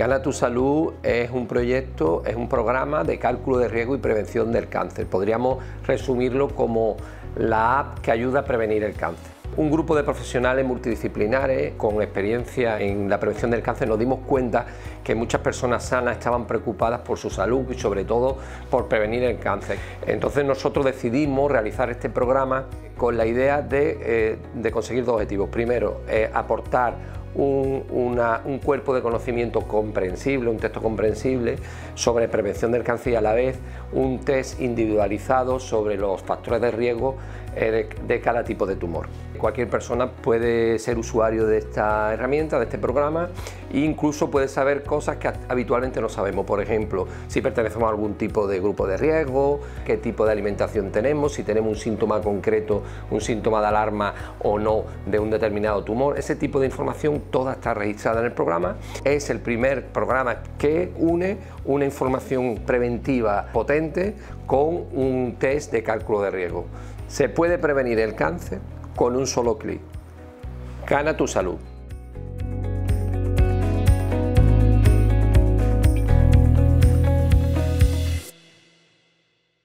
Gana tu Salud es un proyecto, es un programa de cálculo de riesgo y prevención del cáncer. Podríamos resumirlo como la app que ayuda a prevenir el cáncer. Un grupo de profesionales multidisciplinares con experiencia en la prevención del cáncer nos dimos cuenta que muchas personas sanas estaban preocupadas por su salud y sobre todo por prevenir el cáncer. Entonces nosotros decidimos realizar este programa con la idea de conseguir dos objetivos. Primero, aportar un cuerpo de conocimiento comprensible, un texto comprensible sobre prevención del cáncer y a la vez un test individualizado sobre los factores de riesgo de cada tipo de tumor. Cualquier persona puede ser usuario de esta herramienta, de este programa, e incluso puede saber cosas que habitualmente no sabemos. Por ejemplo, si pertenecemos a algún tipo de grupo de riesgo, qué tipo de alimentación tenemos, si tenemos un síntoma concreto, un síntoma de alarma o no de un determinado tumor. Ese tipo de información toda está registrada en el programa. Es el primer programa que une una información preventiva potente con un test de cálculo de riesgo. Se puede prevenir el cáncer con un solo clic. Gana tu Salud.